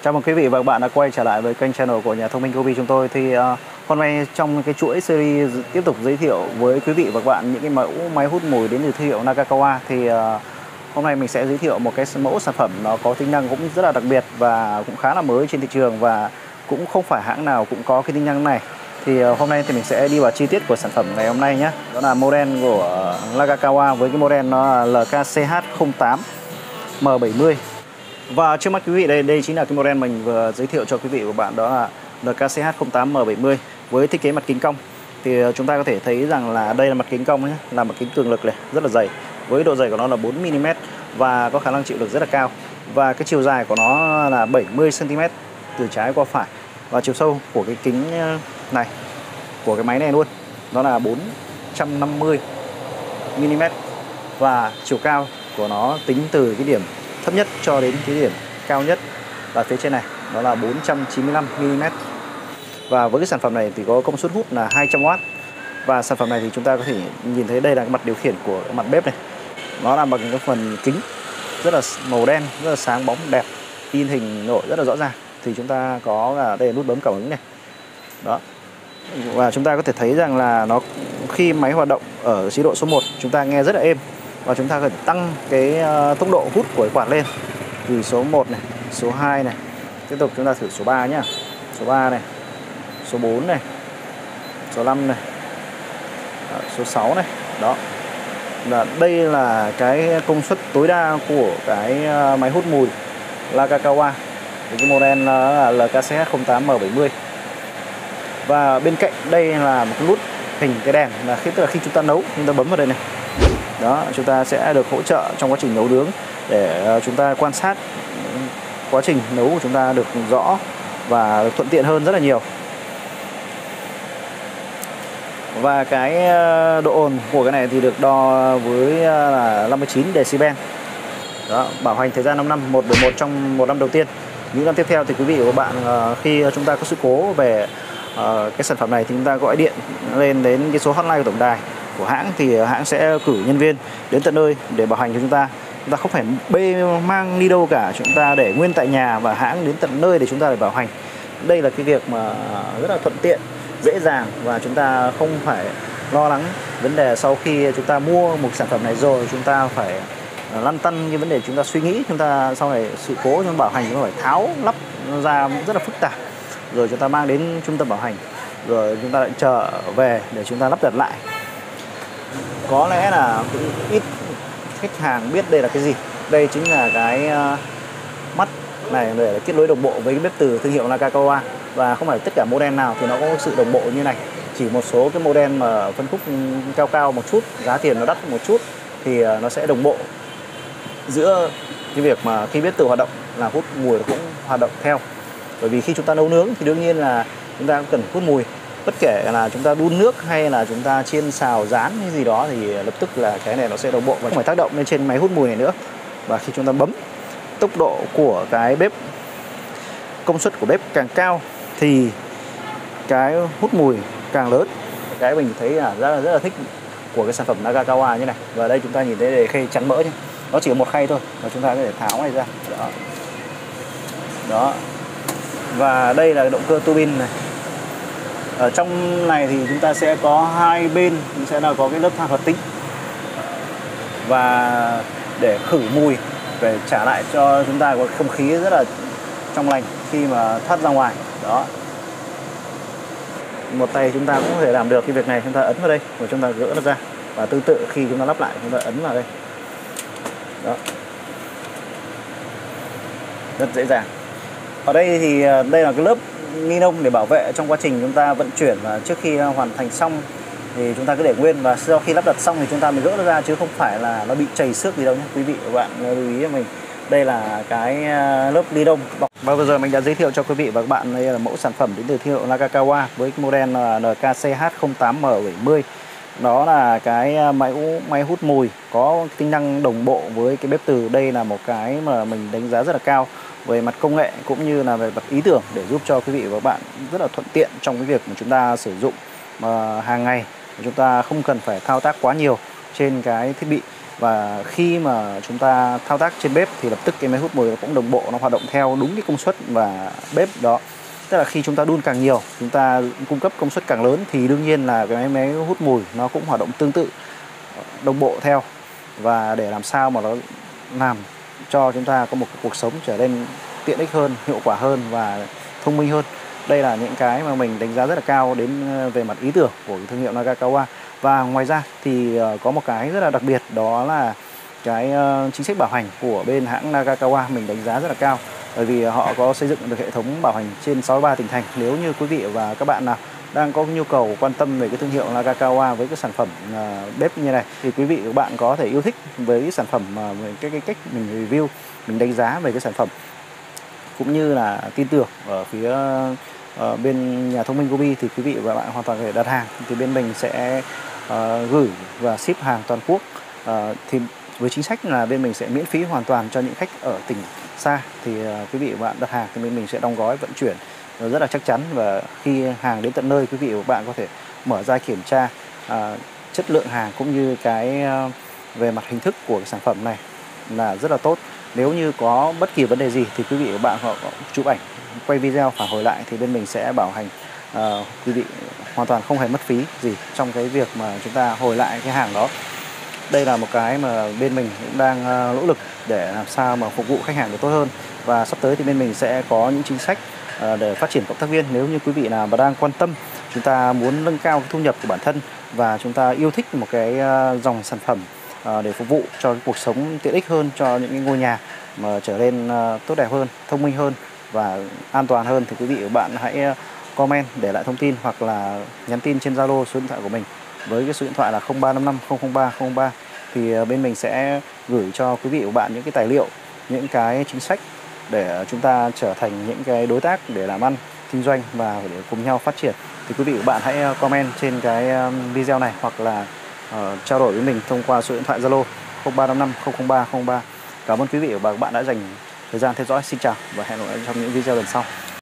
Chào mừng quý vị và các bạn đã quay trở lại với kênh channel của nhà thông minh Gobi chúng tôi. Thì hôm nay trong cái chuỗi series tiếp tục giới thiệu với quý vị và các bạn những cái mẫu máy hút mùi đến từ thương hiệu Nakagawa. Thì hôm nay mình sẽ giới thiệu một cái mẫu sản phẩm nó có tính năng cũng rất là đặc biệt và cũng khá là mới trên thị trường, và cũng không phải hãng nào cũng có cái tính năng này. Thì hôm nay thì mình sẽ đi vào chi tiết của sản phẩm ngày hôm nay nhé. Đó là model của Nakagawa với cái model nó là LKCH08 M70. Và trước mắt quý vị đây chính là cái model mình vừa giới thiệu cho quý vị và các bạn, đó là LKCH08 M70 với thiết kế mặt kính cong. Thì chúng ta có thể thấy rằng là đây là mặt kính cong nhé, là mặt kính cường lực này, rất là dày, với độ dày của nó là 4 mm và có khả năng chịu lực rất là cao. Và cái chiều dài của nó là 70 cm từ trái qua phải, và chiều sâu của cái kính này của cái máy này luôn đó là 450 mm, và chiều cao của nó tính từ cái điểm thấp nhất cho đến cái điểm cao nhất là phía trên này, đó là 495 mm. Và với cái sản phẩm này thì có công suất hút là 200W. Và sản phẩm này thì chúng ta có thể nhìn thấy đây là cái mặt điều khiển của mặt bếp này. Nó là bằng cái phần kính rất là màu đen, rất là sáng bóng đẹp, in hình nổi rất là rõ ràng. Thì chúng ta có là đây là nút bấm cảm ứng này. Đó. Và chúng ta có thể thấy rằng là nó khi máy hoạt động ở chế độ số 1 chúng ta nghe rất là êm. Và chúng ta cần tăng cái tốc độ hút của cái quạt lên từ số 1 này, số 2 này. Tiếp tục chúng ta thử số 3 nhá. Số 3 này, số 4 này, số 5 này, số 6 này. Đó. Đây là cái công suất tối đa của cái máy hút mùi Nakagawa. Cái model là LKCH08 M70. Và bên cạnh đây là một cái nút hình cái đèn, là tức là khi chúng ta nấu, chúng ta bấm vào đây này. Đó, chúng ta sẽ được hỗ trợ trong quá trình nấu nướng để chúng ta quan sát quá trình nấu của chúng ta được rõ và thuận tiện hơn rất là nhiều. Và cái độ ồn của cái này thì được đo với là 59 decibel. Đó, bảo hành thời gian 5 năm, 1/1 trong 1 năm đầu tiên. Những năm tiếp theo thì quý vị và các bạn khi chúng ta có sự cố về cái sản phẩm này thì chúng ta gọi điện lên đến cái số hotline của tổng đài của hãng, thì hãng sẽ cử nhân viên đến tận nơi để bảo hành cho chúng ta. Chúng ta không phải mang đi đâu cả, chúng ta để nguyên tại nhà và hãng đến tận nơi để chúng ta để bảo hành. Đây là cái việc mà rất là thuận tiện, dễ dàng, và chúng ta không phải lo lắng vấn đề sau khi chúng ta mua một sản phẩm này rồi chúng ta phải lăn tăn cái vấn đề chúng ta suy nghĩ, chúng ta sau này sự cố trong bảo hành chúng ta phải tháo lắp ra rất là phức tạp, rồi chúng ta mang đến trung tâm bảo hành, rồi chúng ta lại trở về để chúng ta lắp đặt lại. Có lẽ là cũng ít khách hàng biết đây là cái gì. Đây chính là cái mắt này để kết nối đồng bộ với cái bếp từ thương hiệu Nakagawa. Và không phải tất cả model nào thì nó có sự đồng bộ như này. Chỉ một số cái model mà phân khúc cao một chút, giá tiền nó đắt một chút thì nó sẽ đồng bộ giữa cái việc mà khi bếp từ hoạt động là hút mùi cũng hoạt động theo. Bởi vì khi chúng ta nấu nướng thì đương nhiên là chúng ta cũng cần hút mùi. Bất kể là chúng ta đun nước hay là chúng ta chiên xào rán hay gì đó thì lập tức là cái này nó sẽ đồng bộ và không phải tác động lên trên máy hút mùi này nữa. Và khi chúng ta bấm, tốc độ của cái bếp, công suất của bếp càng cao thì cái hút mùi càng lớn. Cái mình thấy là rất là thích của cái sản phẩm Nakagawa như này. Và đây chúng ta nhìn thấy đề khay chắn mỡ nhé. Nó chỉ có một khay thôi và chúng ta có thể tháo này ra. Đó. Đó. Và đây là động cơ tua bin này. Ở trong này thì chúng ta sẽ có hai bên sẽ là có cái lớp than hoạt tính, và để khử mùi, để trả lại cho chúng ta có không khí rất là trong lành khi mà thoát ra ngoài. Đó. Một tay chúng ta cũng có thể làm được cái việc này, chúng ta ấn vào đây và chúng ta gỡ nó ra. Và tương tự khi chúng ta lắp lại, chúng ta ấn vào đây. Đó. Rất dễ dàng. Ở đây thì đây là cái lớp ni lông để bảo vệ trong quá trình chúng ta vận chuyển, và trước khi hoàn thành xong thì chúng ta cứ để nguyên, và sau khi lắp đặt xong thì chúng ta mới gỡ nó ra, chứ không phải là nó bị chảy xước gì đâu nhé quý vị và các bạn lưu ý cho mình. Đây là cái lớp ni lông bọc. Và vừa rồi mình đã giới thiệu cho quý vị và các bạn đây là mẫu sản phẩm đến từ thương hiệu Nakagawa với cái model LKCH08 M70. Đó là cái máy hút mùi có tính năng đồng bộ với cái bếp từ. Đây là một cái mà mình đánh giá rất là cao về mặt công nghệ cũng như là về mặt ý tưởng, để giúp cho quý vị và các bạn rất là thuận tiện trong cái việc mà chúng ta sử dụng hàng ngày. Chúng ta không cần phải thao tác quá nhiều trên cái thiết bị Và khi mà chúng ta thao tác trên bếp thì lập tức cái máy hút mùi nó cũng đồng bộ, nó hoạt động theo đúng cái công suất và bếp đó. Tức là khi chúng ta đun càng nhiều, chúng ta cung cấp công suất càng lớn thì đương nhiên là cái máy hút mùi nó cũng hoạt động tương tự, đồng bộ theo. Và để làm sao mà nó làm cho chúng ta có một cuộc sống trở nên tiện ích hơn, hiệu quả hơn và thông minh hơn. Đây là những cái mà mình đánh giá rất là cao đến về mặt ý tưởng của thương hiệu Nagakawa. Và ngoài ra thì có một cái rất là đặc biệt, đó là cái chính sách bảo hành của bên hãng Nagakawa mình đánh giá rất là cao. Bởi vì họ có xây dựng được hệ thống bảo hành trên 63 tỉnh thành. Nếu như quý vị và các bạn nào đang có nhu cầu quan tâm về cái thương hiệu Nagakawa với cái sản phẩm bếp như này thì quý vị và các bạn có thể yêu thích với cái sản phẩm, cái cách mình review, mình đánh giá về cái sản phẩm, cũng như là tin tưởng ở phía bên nhà thông minh Gobi, thì quý vị và bạn hoàn toàn có thể đặt hàng. Thì bên mình sẽ gửi và ship hàng toàn quốc. Thì với chính sách là bên mình sẽ miễn phí hoàn toàn cho những khách ở tỉnh xa. Thì quý vị và bạn đặt hàng thì bên mình sẽ đóng gói vận chuyển rất là chắc chắn. Và khi hàng đến tận nơi, quý vị và bạn có thể mở ra kiểm tra chất lượng hàng cũng như cái về mặt hình thức của cái sản phẩm này là rất là tốt. Nếu như có bất kỳ vấn đề gì thì quý vị và bạn họ chụp ảnh, quay video phản hồi lại thì bên mình sẽ bảo hành quý vị hoàn toàn không hề mất phí gì trong cái việc mà chúng ta hồi lại cái hàng đó. Đây là một cái mà bên mình cũng đang nỗ lực để làm sao mà phục vụ khách hàng được tốt hơn. Và sắp tới thì bên mình sẽ có những chính sách để phát triển cộng tác viên. Nếu như quý vị nào mà đang quan tâm, chúng ta muốn nâng cao thu nhập của bản thân và chúng ta yêu thích một cái dòng sản phẩm để phục vụ cho cái cuộc sống tiện ích hơn, cho những cái ngôi nhà mà trở nên tốt đẹp hơn, thông minh hơn và an toàn hơn, thì quý vị và bạn hãy comment để lại thông tin hoặc là nhắn tin trên Zalo số điện thoại của mình với cái số điện thoại là 0355 003 003. Thì bên mình sẽ gửi cho quý vị và bạn những cái tài liệu, những cái chính sách để chúng ta trở thành những cái đối tác để làm ăn, kinh doanh và để cùng nhau phát triển. Thì quý vị và bạn hãy comment trên cái video này hoặc là trao đổi với mình thông qua số điện thoại Zalo 0355 003 003. Cảm ơn quý vị và các bạn đã dành thời gian theo dõi. Xin chào và hẹn gặp lại trong những video lần sau.